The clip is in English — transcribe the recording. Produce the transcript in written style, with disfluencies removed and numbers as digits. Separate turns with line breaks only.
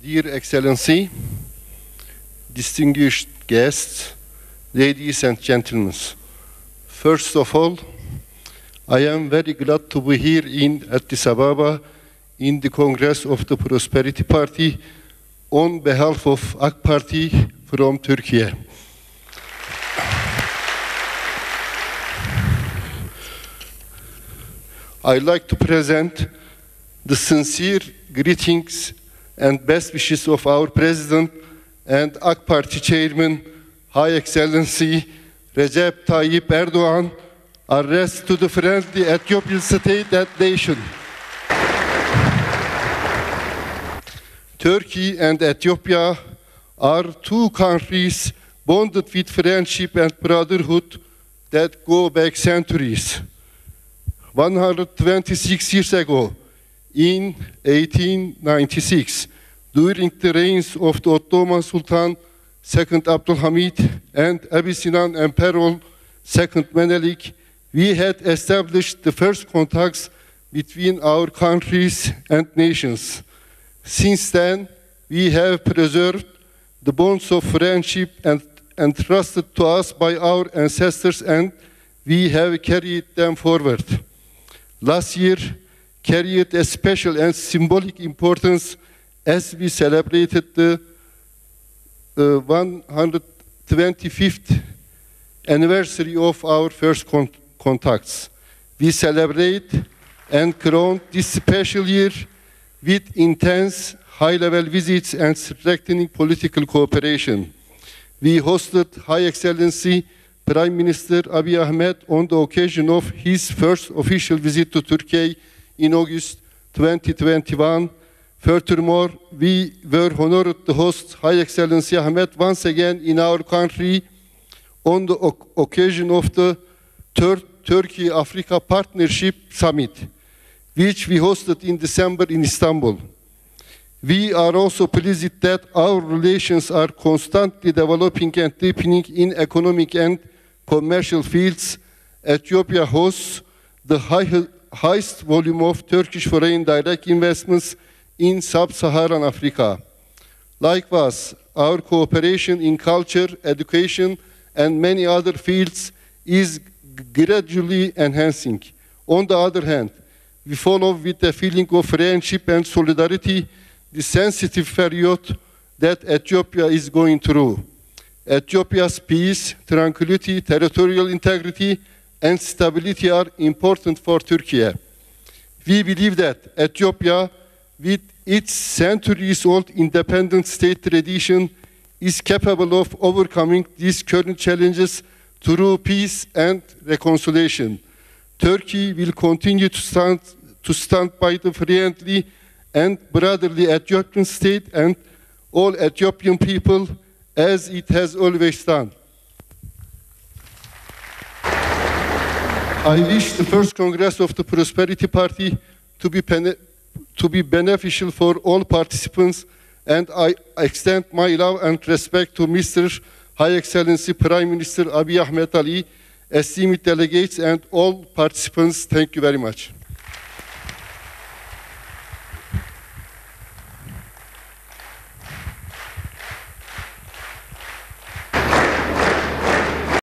Dear Excellency, distinguished guests, ladies and gentlemen, first of all, I am very glad to be here in Addis Ababa in the Congress of the Prosperity Party on behalf of AK Party from Turkey. I'd like to present the sincere greetings and best wishes of our President and AK Party Chairman, High Excellency Recep Tayyip Erdoğan, addressed to the friendly Ethiopian state and nation. Turkey and Ethiopia are two countries bonded with friendship and brotherhood that go back centuries. 126 years ago, in 1896, during the reigns of the Ottoman Sultan II Abdülhamid and Abyssinian Emperor II Menelik, we had established the first contacts between our countries and nations. Since then, we have preserved the bonds of friendship and entrusted to us by our ancestors, and we have carried them forward. Last year carried a special and symbolic importance as we celebrated the 125th anniversary of our first contacts. We celebrate and crown this special year with intense high-level visits and strengthening political cooperation. We hosted High Excellency Prime Minister Abiy Ahmed on the occasion of his first official visit to Turkey in August 2021. Furthermore, we were honored to host High Excellency Ahmed once again in our country on the occasion of the third Turkey-Africa Partnership Summit, which we hosted in December in Istanbul. We are also pleased that our relations are constantly developing and deepening in economic and commercial fields. Ethiopia hosts the highest volume of Turkish foreign direct investments in sub-Saharan Africa. Likewise, our cooperation in culture, education, and many other fields is gradually enhancing. On the other hand, we follow with a feeling of friendship and solidarity the sensitive period that Ethiopia is going through. Ethiopia's peace, tranquility, territorial integrity, and stability are important for Turkey. We believe that Ethiopia, with its centuries-old independent state tradition, is capable of overcoming these current challenges through peace and reconciliation. Turkey will continue to stand by the friendly and brotherly Ethiopian state and all Ethiopian people, as it has always done. I wish the first Congress of the Prosperity Party to be beneficial for all participants, and I extend my love and respect to Mr. High Excellency Prime Minister Abiy Ahmed Ali, esteemed delegates, and all participants. Thank you very much.